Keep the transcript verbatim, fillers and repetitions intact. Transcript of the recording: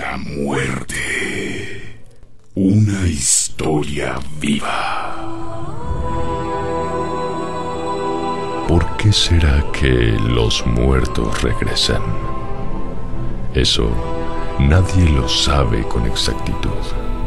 La muerte. Una historia viva. ¿Por qué será que los muertos regresan? Eso nadie lo sabe con exactitud.